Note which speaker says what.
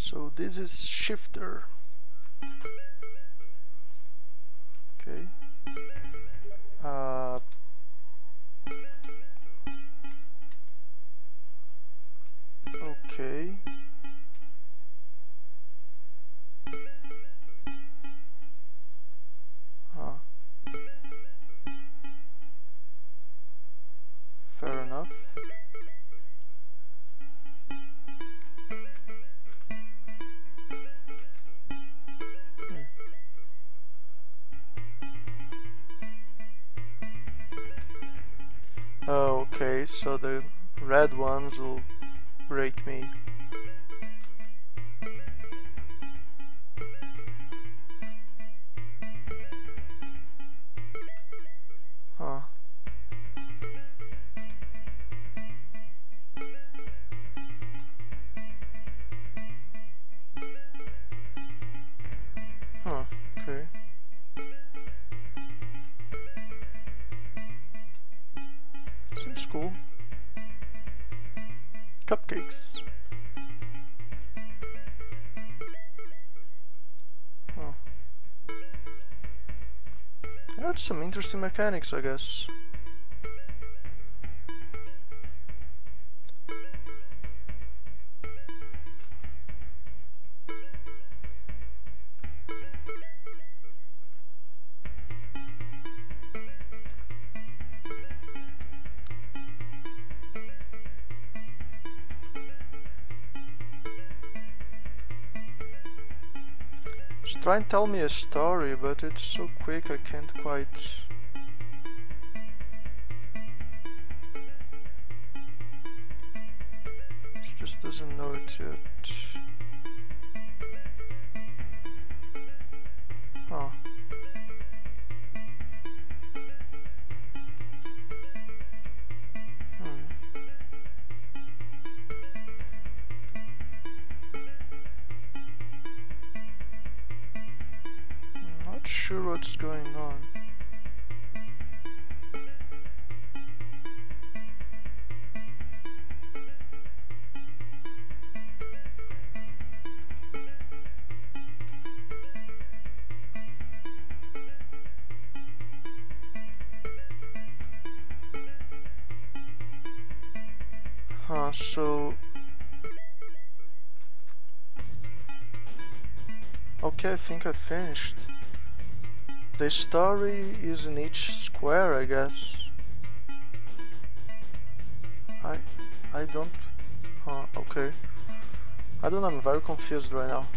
Speaker 1: So this is shifter. Okay. Okay. Fair enough. Okay, so the red ones will break me. Huh. Huh, okay. Seems cool. Cupcakes. Huh. That's some interesting mechanics, I guess. Just try and tell me a story, but it's so quick I can't quite... It just doesn't know it yet. Huh. Not sure what's going on. So... Okay, I think I finished. The story is in each square, I guess. I don't... okay. I don't know, I'm very confused right now.